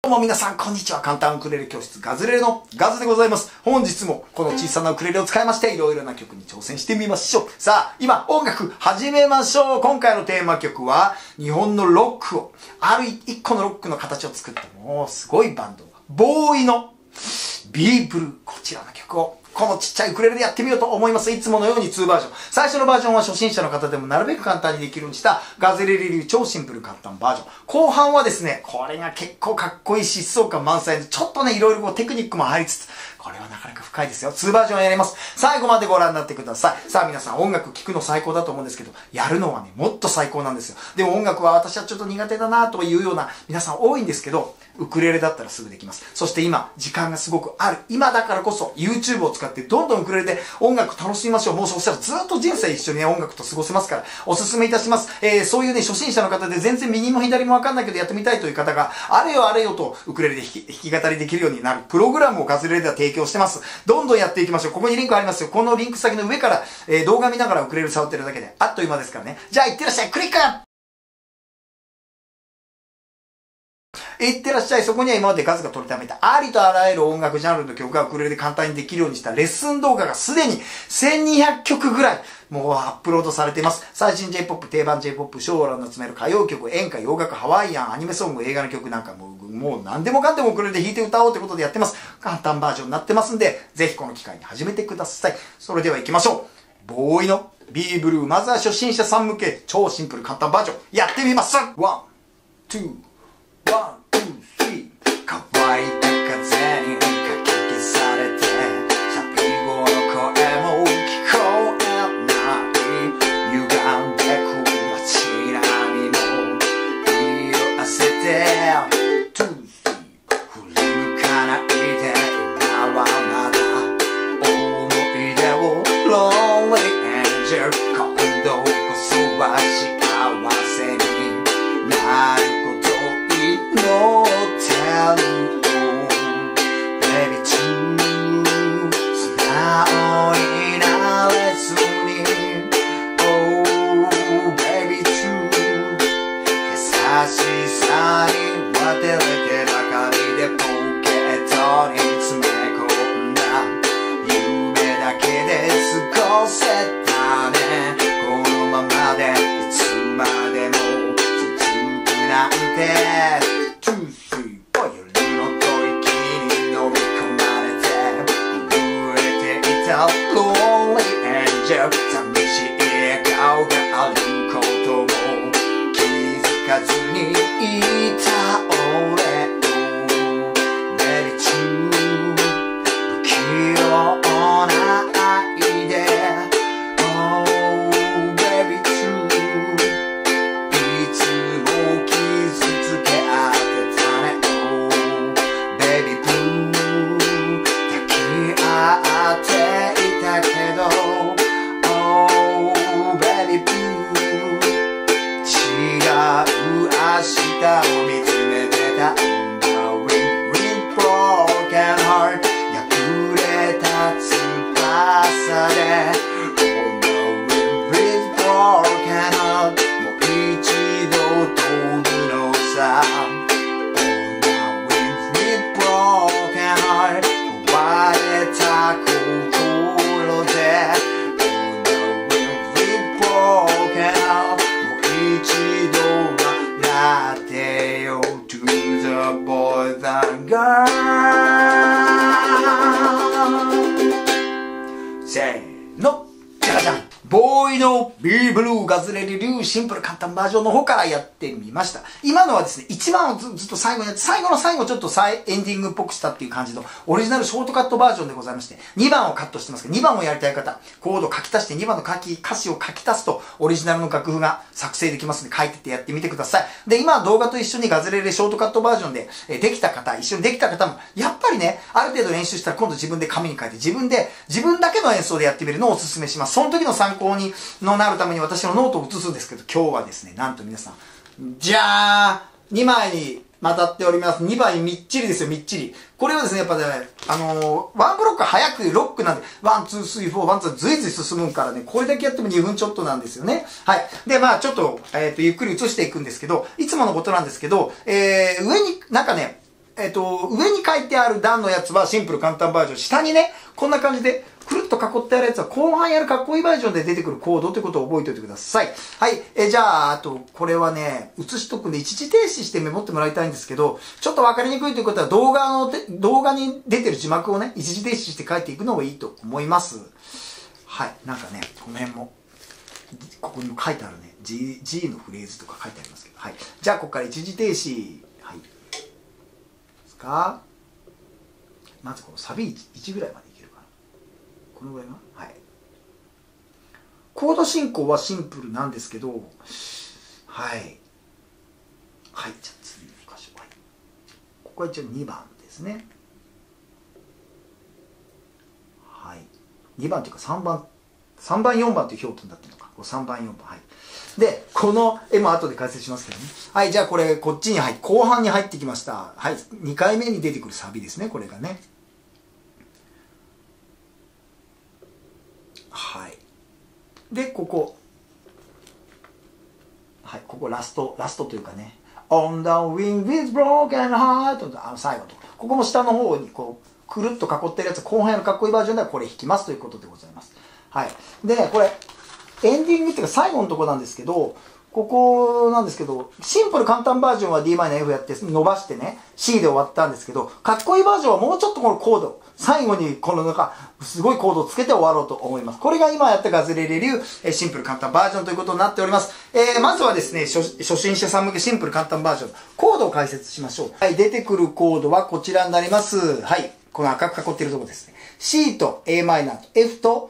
どうも皆さん、こんにちは。簡単ウクレレ教室ガズレレのガズでございます。本日もこの小さなウクレレを使いまして、いろいろな曲に挑戦してみましょう。さあ、今、音楽始めましょう。今回のテーマ曲は、日本のロックを、ある一個のロックの形を作った、もうすごいバンド、ボーイのビーブルー、こちらの曲を、このちっちゃいウクレレでやってみようと思います。いつものように2バージョン。最初のバージョンは初心者の方でもなるべく簡単にできるようにしたガズレレ流超シンプル簡単バージョン。後半はですね、これが結構かっこいい疾走感満載で、ちょっとね、いろいろテクニックも入りつつ、これはなかなか深いですよ。2バージョンやります。最後までご覧になってください。さあ皆さん、音楽聴くの最高だと思うんですけど、やるのはね、もっと最高なんですよ。でも音楽は私はちょっと苦手だなというような皆さん多いんですけど、ウクレレだったらすぐできます。そして今、時間がすごくある。今だからこそ、YouTube を使ってどんどんウクレレで音楽楽しみましょう。もうそしたらずっと人生一緒にね、音楽と過ごせますから、おすすめいたします。そういうね、初心者の方で全然右も左もわかんないけどやってみたいという方が、あれよあれよとウクレレで弾き語りできるようになるプログラムをガズレレでは提供してます。どんどんやっていきましょう。ここにリンクありますよ。このリンク先の上から、動画見ながらウクレレ触ってるだけで、あっという間ですからね。じゃあ、いってらっしゃい。クリックいってらっしゃい。そこには今までガズが取りためたありとあらゆる音楽ジャンルの曲がウクレレで簡単にできるようにしたレッスン動画がすでに1200曲ぐらいもうアップロードされています。最新 J-POP、定番 J-POP、昭和の集める歌謡曲、演歌、洋楽、ハワイアン、アニメソング、映画の曲なんかもう何でもかんでもウクレレで弾いて歌おうということでやってます。簡単バージョンになってますんで、ぜひこの機会に始めてください。それでは行きましょう。ボーイの B ブルー、まずは初心者さん向け超シンプル簡単バージョンやってみます。ワン、ツー、ワン、ツー、スリー。乾いた風にかき消されて、最後の声も聞こえない。歪んでく街並みも色あせて、トゥース振り向かないで、今はまだ思い出を Lonely Angel、 今度こそは幸せになることを祈ってBaby too 素直になれずに Oh baby too 優しさに渡れてばかりでポケットに詰め込んだ夢だけで過ごせたね。このままでいつまでも続くなんてLonely Angel 寂しい顔があることも気づかずにいた俺を Baby too 不器用な愛で Oh Baby too いつも傷つけ合ってたね Oh Baby blue 抱き合ってだけど Oh baby blue 違う明日を見つめてた On the wind with broken heart 破れた翼で On the wind with broken heart もう一度飛ぶのさ On the wind with broken heart 壊れた心で On the wind with broken heart もう一度笑ってよ To the boys and girls せーの、じゃらじゃん。ボーイの B ブルーガズレレ流シンプル簡単バージョンの方からやってみました。今のはですね、1番をずっと最後にやって、最後の最後ちょっとエンディングっぽくしたっていう感じのオリジナルショートカットバージョンでございまして、2番をカットしてますけど、2番をやりたい方、コードを書き足して2番の歌詞を書き足すとオリジナルの楽譜が作成できますので、書いてってやってみてください。で、今は動画と一緒にガズレレショートカットバージョンでできた方、一緒にできた方も、やっぱりね、ある程度練習したら今度自分で紙に書いて、自分だけの演奏でやってみるのをお勧めします。その時の参考になるために私のノートを写すんですけど、今日はですね、なんと皆さん、じゃあ、2枚にまたっております。2枚みっちりですよ、みっちり。これはですね、やっぱね、ワンブロック早くロックなんで、ワン、ツー、スリー、フォー、ワン、ツー、ずいずい進むからね、これだけやっても2分ちょっとなんですよね。はい。で、まあちょっと、ゆっくり移していくんですけど、いつものことなんですけど、上になんかね、 上に書いてある段のやつはシンプル簡単バージョン。下にね、こんな感じで、くるっと囲ってあるやつは後半やるかっこいいバージョンで出てくるコードということを覚えておいてください。はい。じゃあ、あと、これはね、写しとくんで一時停止してメモってもらいたいんですけど、ちょっとわかりにくいということは動画に出てる字幕をね、一時停止して書いていくのがいいと思います。はい。なんかね、この辺も、ここにも書いてあるね、G のフレーズとか書いてありますけど、はい。じゃあ、ここから一時停止。はい。ですか？まずこのサビ1ぐらいまでいけるかな。このぐらいは？はい。コード進行はシンプルなんですけど、はい。はい、じゃあ次の箇所。はい。ここは一応2番ですね。はい。2番というか3番、4番という表記になってるのか。3番、4番。はい。で、この絵も後で解説しますけどね。はい、じゃあこれ、こっちに後半に入ってきました。はい、2回目に出てくるサビですね、これがね。はい。で、ここ。はい、ここラストというかね。On the wing with broken heart と最後と。ここも下の方にこう、くるっと囲ってるやつ、後半やるかっこいいバージョンではこれ弾きますということでございます。はい。でね、これ、エンディングっていうか最後のとこなんですけど、ここなんですけど、シンプル簡単バージョンは Dm F やって伸ばしてね、C で終わったんですけど、かっこいいバージョンはもうちょっとこのコード、最後にこのなんか、すごいコードをつけて終わろうと思います。これが今やったガズレレ流、シンプル簡単バージョンということになっております。まずはですね、初心者さん向けシンプル簡単バージョン、コードを解説しましょう。はい、出てくるコードはこちらになります。はい、この赤く囲っているところですね。C と Am と F と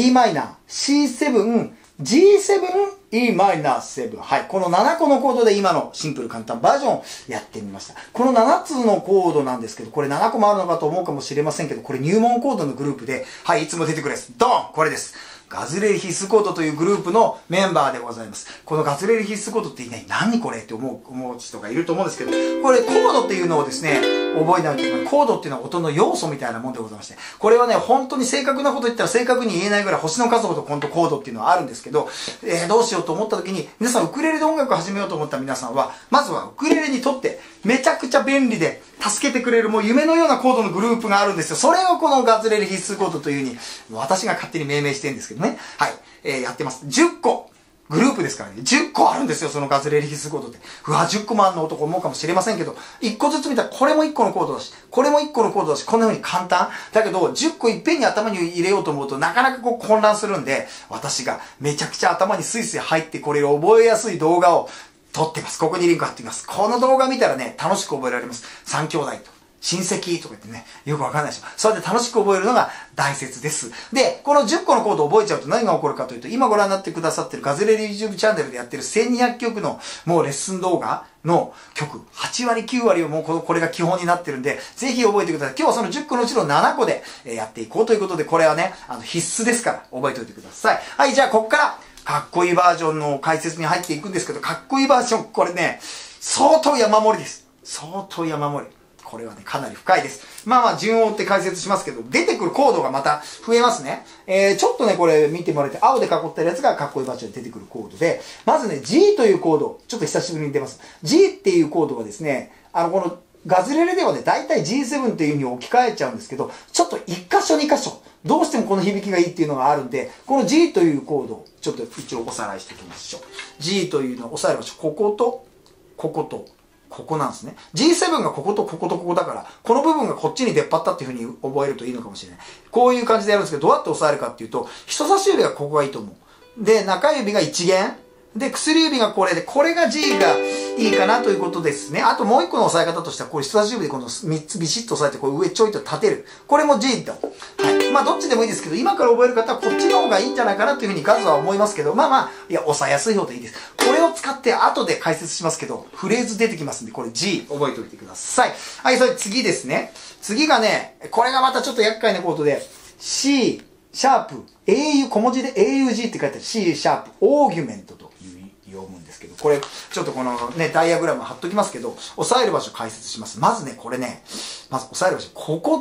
Dm、C7、G7、Em7。はい。この7個のコードで今のシンプル簡単バージョンをやってみました。この7つのコードなんですけど、これ7個もあるのかと思うかもしれませんけど、これ入門コードのグループで、はい、いつも出てくるやつ。ドン！これです。ガズレレ必須コードというグループのメンバーでございます。このガズレレ必須コードって何これって思う人がいると思うんですけど、これコードっていうのをですね、覚えないといけない。コードっていうのは音の要素みたいなもんでございまして、これはね、本当に正確なこと言ったら正確に言えないぐらい星の数ほどコードっていうのはあるんですけど、どうしようと思った時に、皆さんウクレレで音楽を始めようと思った皆さんは、まずはウクレレにとってめちゃくちゃ便利で助けてくれるもう夢のようなコードのグループがあるんですよ。それをこのガズレレ必須コードというふうに、私が勝手に命名してるんですけどね。はい。やってます。10個。グループですからね。10個あるんですよ、そのガズレレ必須コードって。うわ、10個もあんのと思うかもしれませんけど、1個ずつ見たらこれも1個のコードだし、これも1個のコードだし、こんな風に簡単。だけど、10個いっぺんに頭に入れようと思うとなかなかこう混乱するんで、私がめちゃくちゃ頭にスイスイ入ってこれを覚えやすい動画を撮ってます。ここにリンク貼っています。この動画見たらね、楽しく覚えられます。3兄弟と。親戚とか言ってね、よくわかんないでしょ。それで楽しく覚えるのが大切です。で、この10個のコードを覚えちゃうと何が起こるかというと、今ご覧になってくださってるガズレレ YouTube チャンネルでやってる1200曲のもうレッスン動画の曲、8割9割をもうこれが基本になってるんで、ぜひ覚えてください。今日はその10個のうちの7個でやっていこうということで、これはね、必須ですから覚えておいてください。はい、じゃあこっからかっこいいバージョンの解説に入っていくんですけど、かっこいいバージョン、これね、相当山盛りです。相当山盛り。これはね、かなり深いです。まあまあ、順を追って解説しますけど、出てくるコードがまた増えますね。ちょっとね、これ見てもらえて、青で囲ってるやつがかっこいいバージョンで出てくるコードで、まずね、G というコード、ちょっと久しぶりに出ます。G っていうコードがですね、このガズレレではね、大体 G7 っていう風に置き換えちゃうんですけど、ちょっと1箇所2箇所、どうしてもこの響きがいいっていうのがあるんで、この G というコードをちょっと一応おさらいしていきましょう。G というのをおさらいましょう。ここと、ここと、ここなんですね。G7 がこことこことここだから、この部分がこっちに出っ張ったっていう風に覚えるといいのかもしれない。こういう感じでやるんですけど、どうやって押さえるかっていうと、人差し指がここがいいと思う。で、中指が1弦。で、薬指がこれで、これが G がいいかなということですね。あともう一個の押さえ方としては、これ人差し指でこの3つビシッと押さえて、これ上ちょいと立てる。これも G と。はい。まあ、どっちでもいいですけど、今から覚える方はこっちの方がいいんじゃないかなというふうに数は思いますけど、まあまあ、いや、押さえやすい方でいいです。これを使って後で解説しますけど、フレーズ出てきますんで、これ G 覚えておいてください。はい、それ次ですね。次がね、これがまたちょっと厄介なコードで、C、シャープ、AU、小文字で AUG って書いてある C シャープ、オーギュメントと読むんですけど、これ、ちょっとこのね、ダイアグラム貼っときますけど、押さえる場所解説します。まずね、これね、まず押さえる場所、ここと、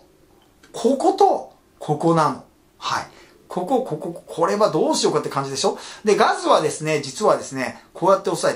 ここと、ここなの。はい。これはどうしようかって感じでしょ。で、ガズはですね、実はですね、こうやって押さえて、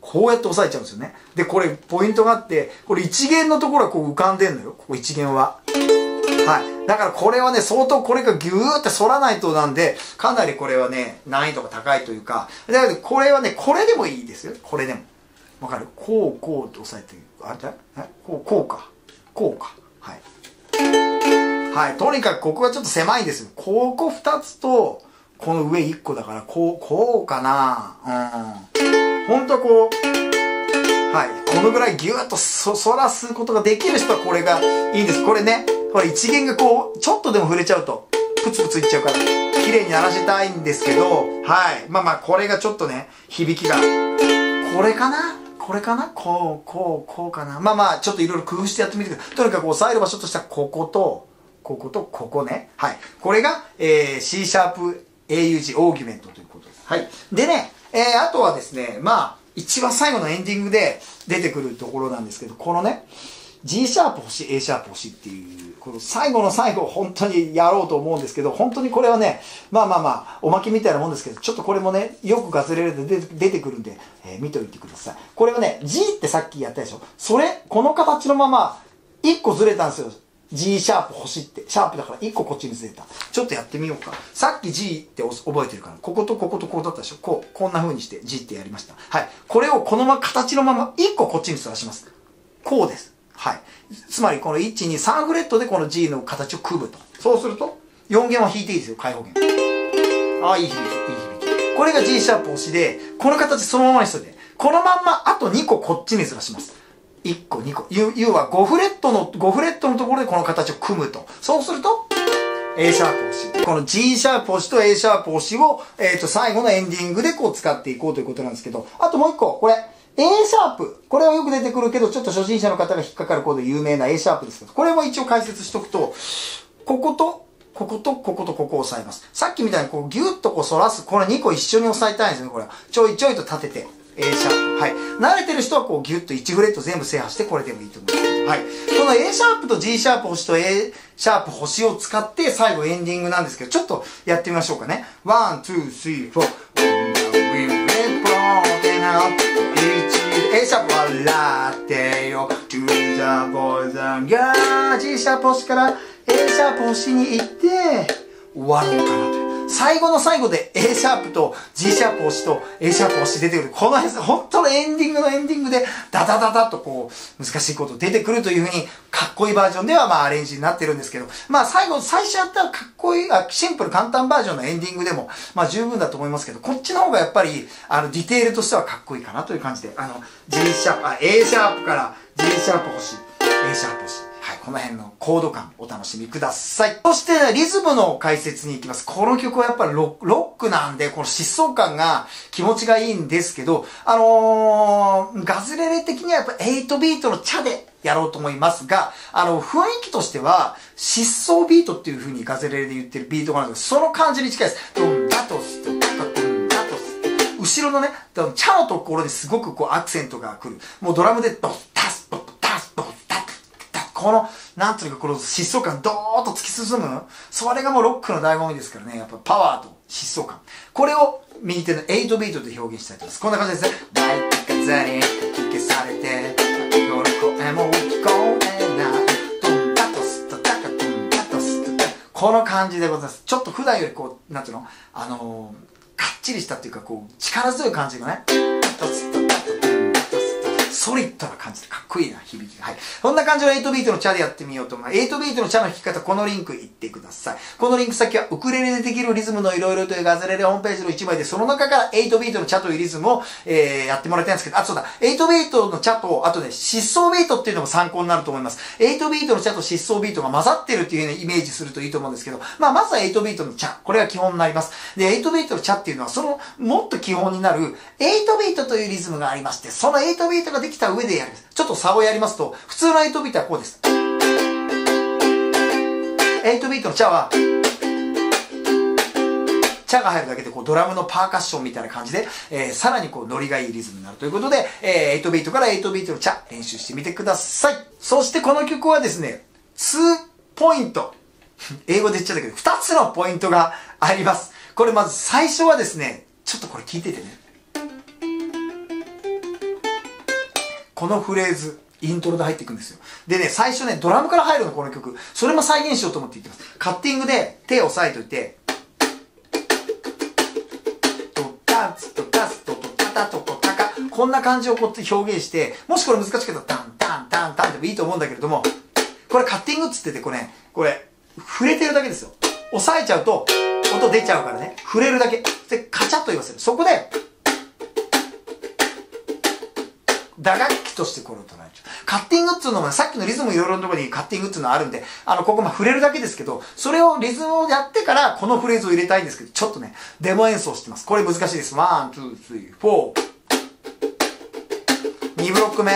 こうやって押さえちゃうんですよね。で、これ、ポイントがあって、これ1弦のところはこう浮かんでんのよ。ここ1弦は。はい。だからこれはね、相当これがギューって反らないとなんで、かなりこれはね、難易度が高いというか、だからこれはね、これでもいいですよ。これでも。わかる？こう、こうって押さえて、あれこう、こうか。こうか。はい。はい。とにかくここがちょっと狭いんですよ。ここ2つと、この上1個だから、こうかな。ほんとはこう、はい。このぐらいギューッと反らすことができる人はこれがいいんです。これね、これ一弦がこう、ちょっとでも触れちゃうと、プツプツいっちゃうから、綺麗に鳴らしたいんですけど、はい。まあまあ、これがちょっとね、響きが、これかなこれかなこうかなまあまあ、ちょっといろいろ工夫してやってみてください。とにかく押さえる場所としては、ここと、ここね。はい。これが、C シャープ AUG オーギュメントということです。はい。でね、あとはですね、まあ、一番最後のエンディングで出てくるところなんですけど、このね、G シャープ欲しい、A シャープ欲しいっていう、この最後の最後、本当にやろうと思うんですけど、本当にこれはね、まあ、おまけみたいなもんですけど、ちょっとこれもね、よくガズレレで出てくるんで、見ておいてください。これはね、G ってさっきやったでしょ。この形のまま、1個ずれたんですよ。G シャープ欲しいって。シャープだから1個こっちにずれた。ちょっとやってみようか。さっき G って覚えてるから、こことこことここだったでしょ。こんな風にして G ってやりました。はい。これをこの形のまま1個こっちにずらします。こうです。はい。つまりこの1、2、3フレットでこの G の形を組むと。そうすると、4弦は弾いていいですよ、開放弦。ああ、いい響き、いい響き。これが G シャープ押しで、この形そのままにしといて、このまんまあと2個こっちにずらします。1個、2個。要は5フレットのところでこの形を組むと。そうすると、A シャープ押し。この G シャープ押しと A シャープ押しを、最後のエンディングでこう使っていこうということなんですけど、あともう1個、これ、A シャープ。これはよく出てくるけど、ちょっと初心者の方が引っかかるコードで有名な A シャープですけど、これも一応解説しとくと、こことここを押さえます。さっきみたいにこうギュッとこう反らす、これ2個一緒に押さえたいんですね、これは。ちょいちょいと立てて。A シャープ。はい。慣れてる人はこうギュッと1フレット全部制覇してこれでもいいと思いますけど。はい。この A シャープと G シャープ星と A シャープ星を使って最後エンディングなんですけど、ちょっとやってみましょうかね。1、2、3、4。A シャープ笑ってよ To the boys and girls G シャープ星から A シャープ星に行って終わろうかなという。最後の最後で A シャープと G シャープ星と A シャープ星出てくる。この辺、本当のエンディングのエンディングでダダダダッとこう難しいこと出てくるというふうにかっこいいバージョンではまあアレンジになってるんですけど、まあ最初やったらかっこいい、シンプル簡単バージョンのエンディングでもまあ十分だと思いますけど、こっちの方がやっぱりディテールとしてはかっこいいかなという感じで、G シャープ、A シャープから G シャープ星、A シャープ星。はい、この辺のコード感お楽しみください。そして、リズムの解説に行きます。この曲はやっぱりロックなんで、この疾走感が気持ちがいいんですけど、ガズレレ的にはやっぱ8ビートのチャでやろうと思いますが、雰囲気としては、疾走ビートっていう風にガズレレで言ってるビートがあるんですけど、その感じに近いです。ドンダトス、ドンダトス、ドンダトス。後ろのね、チャのところにすごくこうアクセントが来る。もうドラムでドンタス、ドンタス、ドンタス。この、なんというか、この疾走感、ドーッと突き進む。それがもうロックの醍醐味ですからね。やっぱパワーと疾走感。これを右手の8ビートで表現したいと思います。こんな感じですね。大気風にかき消されて、夜声も聞こえない。ドンタトスとタカドンタトスとタカ。この感じでございます。ちょっと普段よりこう、なんていうのかっちりしたっていうか、こう、力強い感じがね。タトスとタカドンタトスとソリッドな感じでかっこいいな、響きが。はい。こんな感じの8ビートのチャでやってみようと思います。8ビートのチャの弾き方、このリンク言ってください。このリンク先は、ウクレレでできるリズムのいろいろというガズレレホームページの1枚で、その中から8ビートのチャというリズムを、やってもらいたいんですけど、あ、そうだ、8ビートのチャと、あとね、疾走ビートっていうのも参考になると思います。8ビートのチャと疾走ビートが混ざってるっていう風にイメージするといいと思うんですけど、まあ、まずは8ビートのチャ。これが基本になります。で、8ビートのチャっていうのは、その、もっと基本になる、8ビートというリズムがありまして、その8ビートができた上でやる。ちょっと差をやりますと、普通の8ビートはこうです。8ビートのチャは、チャが入るだけでこうドラムのパーカッションみたいな感じで、さらにこうノリがいいリズムになるということで、8ビートから8ビートのチャ練習してみてください。そしてこの曲はですね、2ポイント。英語で言っちゃったけど、2つのポイントがあります。これまず最初はですね、ちょっとこれ聞いててね。 このフレーズ、イントロで入っていくんですよ。でね、最初ね、ドラムから入るの、この曲。それも再現しようと思って言ってます。カッティングで手を押さえといて、ドタツドタツドトタタトトタカ。こんな感じをこうやって表現して、もしこれ難しかったらタンタンタンタンでもいいと思うんだけれども、これカッティングっつってて、これ、触れてるだけですよ。押さえちゃうと、音出ちゃうからね。触れるだけ。で、カチャッと言わせる。そこで、打楽器としてこれを捉えちゃう。カッティングっていうのも、さっきのリズムいろいろなところにカッティングっていうのはあるんで、ここ触れるだけですけど、それをリズムをやってから、このフレーズを入れたいんですけど、ちょっとね、デモ演奏してます。これ難しいです。1、2、3、4。2ブロック目。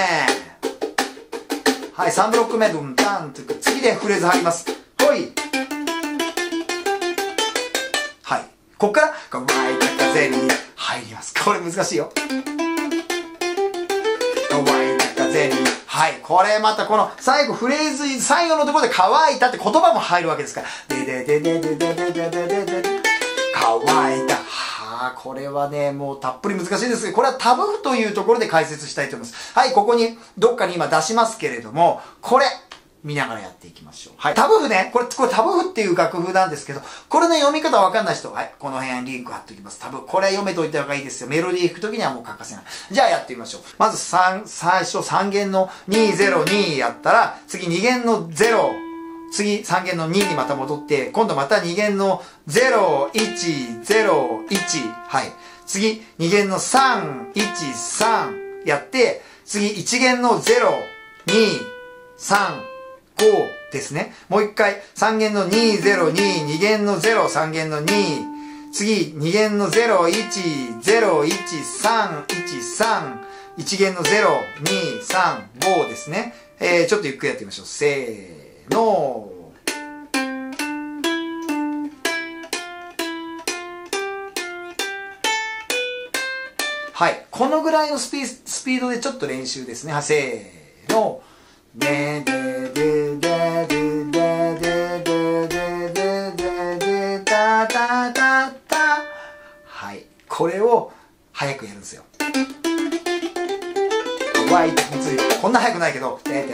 はい、3ブロック目、ドンタンというか、次でフレーズ入ります。ほい。はい。こっから、乾いた風に入ります。これ難しいよ。乾いた風に。はい。これまたこの最後フレーズ、最後のところで乾いたって言葉も入るわけですから。乾いた。はあ、これはね、もうたっぷり難しいですけど、これはタブ譜というところで解説したいと思います。はい、ここにどっかに今出しますけれども、これ、見ながらやっていきましょう。はい。タブ譜ね。これタブ譜っていう楽譜なんですけど、これの読み方わかんない人、はい。この辺にリンク貼っておきます。タブ。これ読めといた方がいいですよ。メロディー弾くときにはもう欠かせない。じゃあやってみましょう。まず最初3弦の202やったら、次2弦の0、次3弦の2にまた戻って、今度また2弦の0101。はい。次2弦の313やって、次1弦の0、2、3、5ですね。もう一回、3弦の202、2弦の0、3弦の2、次、2弦の0、1、0、1、3、1、3、1弦の0、2、3、5ですね。ちょっとゆっくりやってみましょう。せーの。はい。このぐらいのスピードでちょっと練習ですね。せーの。ででででででででタタタタ。はい。これを早くやるんですよ。わい、こんな早くないけど。はい。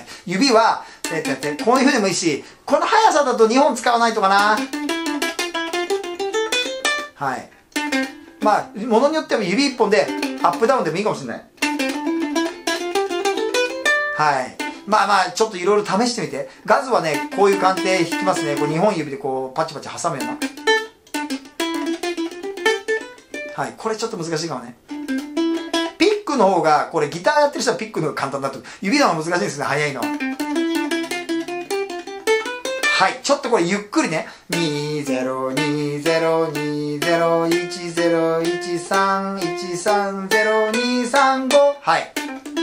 指は、こういう風でもいいし、この速さだと2本使わないとかな。はい。まあ、ものによっては指1本でアップダウンでもいいかもしれない。はい。まあまあ、ちょっといろいろ試してみて。ガズはね、こういう感じで弾きますね。こう2本指でこう、パチパチ挟むような。はい。これちょっと難しいかもね。ピックの方が、これギターやってる人はピックの方が簡単だと。指の方が難しいですね、早いのは。はい。ちょっとこれゆっくりね。20201013130235。はい。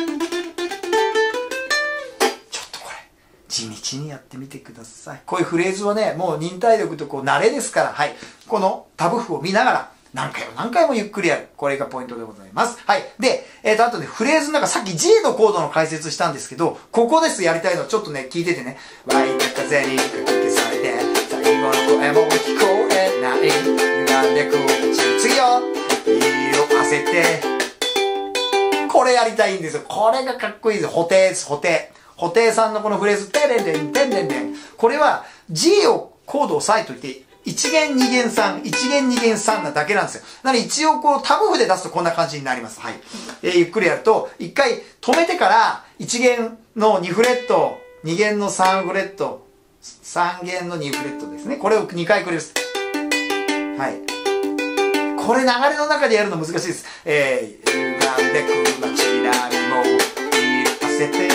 地道にやってみてください。こういうフレーズはね、もう忍耐力とこう慣れですから、はい。このタブ譜を見ながら、何回もゆっくりやる。これがポイントでございます。はい。で、あとね、フレーズの中、さっき G のコードの解説したんですけど、ここです、やりたいの。ちょっとね、聞いててね。湧いた風にかき消されて、最後の声も聞こえない。歪んでく次よ色あせて。これやりたいんですよ。これがかっこいいですよ。布袋です、布袋。布袋さんのこのフレーズ、テレンレン、テンレンレン。これは G をコードを押さえといて、1弦2弦3、1弦2弦3なだけなんですよ。なので一応こうタブ譜で出すとこんな感じになります。はい。ゆっくりやると、一回止めてから1弦の2フレット、2弦の3フレット、3弦の2フレットですね。これを2回繰ります。はい。これ流れの中でやるの難しいです。歪んでく街並みも色あせて、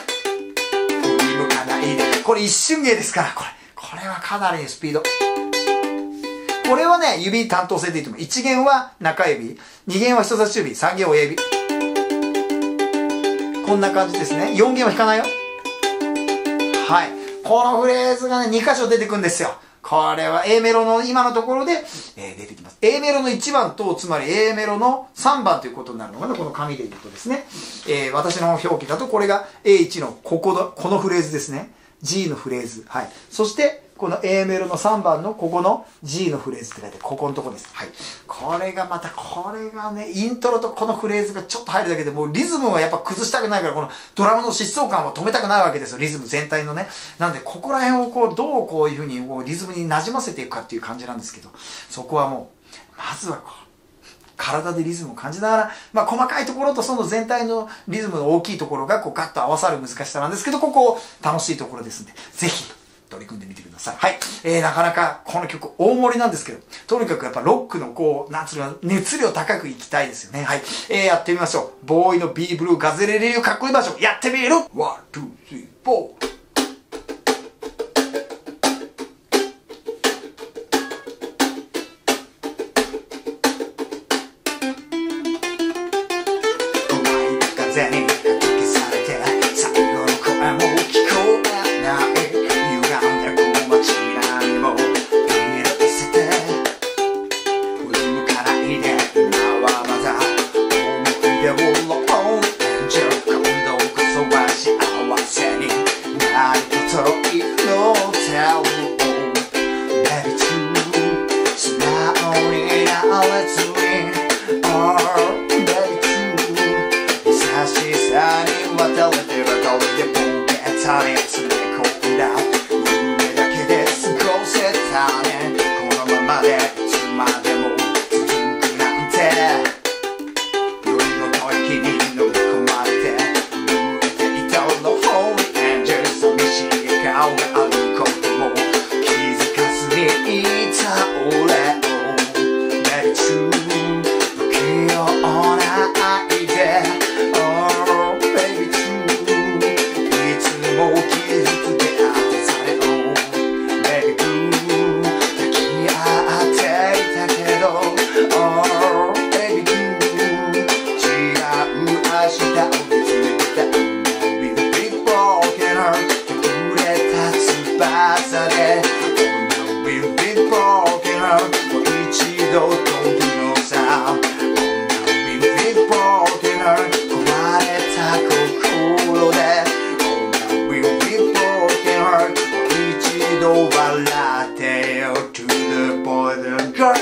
これ一瞬芸ですから、これはかなりのスピード。これはね、指担当性でいいと思う。1弦は中指、2弦は人差し指、3弦は親指。こんな感じですね。4弦は弾かないよ。はい。このフレーズがね、2箇所出てくるんですよ。これは A メロの今のところで、出てきます。A メロの1番と、つまり A メロの3番ということになるのかな、この紙で言うとですね。私の表記だと、これが A1 のこのフレーズですね。G のフレーズ。はい。そして、 この A メロの3番のここの G のフレーズって書いて、ここのとこです。はい。これがまた、これがね、イントロとこのフレーズがちょっと入るだけでもうリズムはやっぱ崩したくないから、このドラムの疾走感を止めたくないわけですよ。リズム全体のね。なんで、ここら辺をこう、どうこういう風にこうリズムに馴染ませていくかっていう感じなんですけど、そこはもう、まずはこう、体でリズムを感じながら、まあ細かいところとその全体のリズムの大きいところがこうガッと合わさる難しさなんですけど、ここ楽しいところですんで、ぜひ取り組んでみてください。はい。なかなかこの曲大盛りなんですけど、とにかくやっぱロックのこう、なんつうの、熱量高くいきたいですよね。はい。やってみましょう。ボーイの B ブルーガズレレ流かっこいいバージョン、やってみる !1、2、3、4。風にかき消されて最後の声も聞こえない歪んだ小町何も見らせて振り向かないで今はまだ思い出をローンエンジェル今度こそは幸せになることいの手を Baby to 素直になれずに 優しさに渡れてばかりでポケットに詰め込んだ夢だけで過ごせたねこのままでいつまでも続くなんて夜の吐息に飲み込まれて震えていたの Holy Angel 寂しい顔があることも気づかずにいた俺を Baby to 不器用な愛でもう傷つけ合ってされを Baby Blue 抱き合っていたけど Oh Baby Blue 違う明日を見つめてた We'll be broken heart 触れた翼で Oh We'll be broken heart もう一度時のさ Oh We'll be broken heart 壊れた心で一度笑ってよ To the boy and girl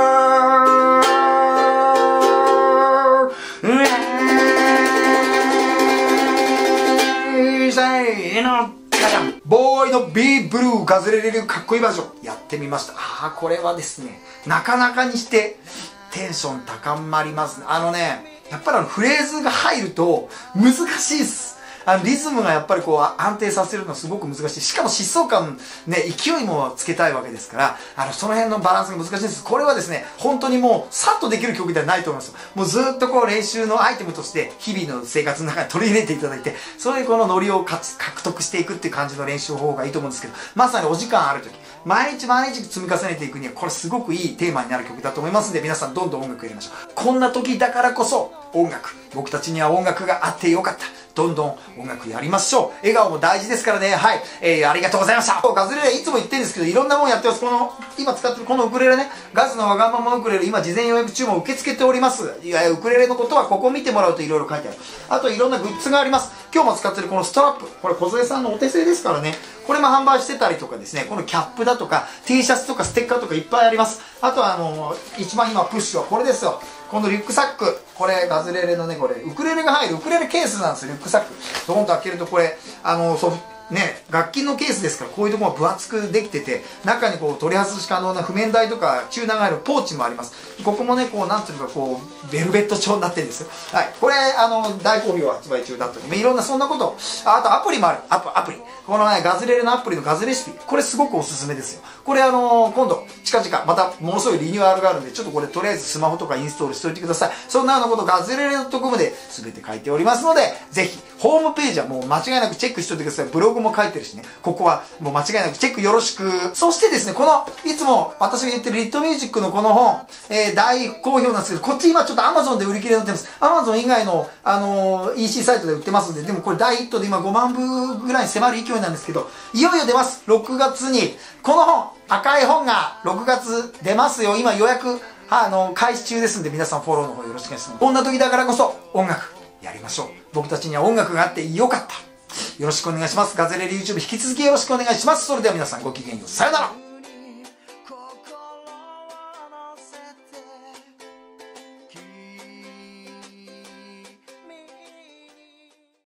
ボーイの B ブルーガズレレ流かっこいいバージョンやってみました。これはですね、なかなかにしてテンション高まりますね。やっぱりフレーズが入ると難しいっす。リズムがやっぱりこう安定させるのすごく難しい。しかも疾走感、ね、勢いもつけたいわけですから、その辺のバランスが難しいんです。これはですね、本当にもう、さっとできる曲ではないと思いますよ。もうずっとこう練習のアイテムとして、日々の生活の中に取り入れていただいて、それでこのノリを獲得していくっていう感じの練習方法がいいと思うんですけど、まさにお時間ある時、毎日毎日積み重ねていくには、これすごくいいテーマになる曲だと思いますので、皆さんどんどん音楽やりましょう。こんな時だからこそ、音楽。僕たちには音楽があってよかった。どんどん音楽やりましょう。笑顔も大事ですからね。はい。ありがとうございました。ガズレレいつも言ってるんですけど、いろんなもんやってます。今使ってるこのウクレレね。ガズのわがままウクレレ、今事前予約注文受け付けております。いや、ウクレレのことはここ見てもらうといろいろ書いてある。あといろんなグッズがあります。今日も使ってるこのストラップ。これ小添さんのお手製ですからね。これも販売してたりとかですね、このキャップだとか T シャツとかステッカーとかいっぱいあります。あとは一番今プッシュはこれですよ。このリュックサック。これガズレレのね、これウクレレが入るウクレレケースなんですよ、リュックサック。ドーンと開けるとこれ楽器のケースですから、こういうところが分厚くできてて、中にこう取り外し可能な譜面台とかチューナーがあるポーチもあります。ここもね、こうなんていうかこうベルベット調になってるんですよ。はい、これ大好評発売中だったり、いろんなそんなこと。あとアプリもある。アプリ。このね、ガズレレのアプリのガズレシピ。これすごくおすすめですよ。これ今度近々またものすごいリニューアルがあるんで、ちょっとこれとりあえずスマホとかインストールしておいてください。そんなようなことガズレレ.comで全て書いておりますので、ぜひホームページはもう間違いなくチェックしておいてください。ブログも書いてるしね、ここはもう間違いなくチェックよろしく。そしてですね、いつも私が言ってるリットミュージックのこの本、大好評なんですけど、こっち今ちょっと Amazon で売り切れになってます。Amazon 以外のEC サイトで売ってますんで、でもこれ大ヒットで今5万部ぐらいに迫る勢いなんですけど、いよいよ出ます。6月にこの本、赤い本が6月出ますよ。今予約開始中ですんで、皆さんフォローの方よろしくお願いします。こんな時だからこそ音楽やりましょう。僕たちには音楽があってよかった。 よろしくお願いします。ガズレレ YouTube 引き続きよろしくお願いします。それでは皆さんごきげんよう。さよなら。